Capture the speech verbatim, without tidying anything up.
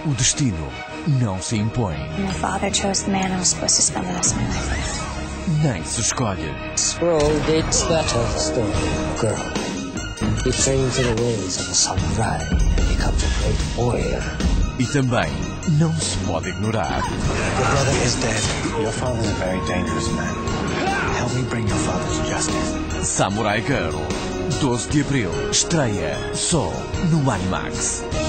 O destino não se impõe. My father chose the man I was supposed to spend the rest of my life with. Nem se escolhe. Scroll dates that tell the story of a girl who trains in the ways of a samurai and becomes a great warrior. E também não se pode ignorar. Your brother is dead. Your father is a very dangerous man. Help me bring your father to justice. Samurai Girl, doze de abril, estreia só no IMAX.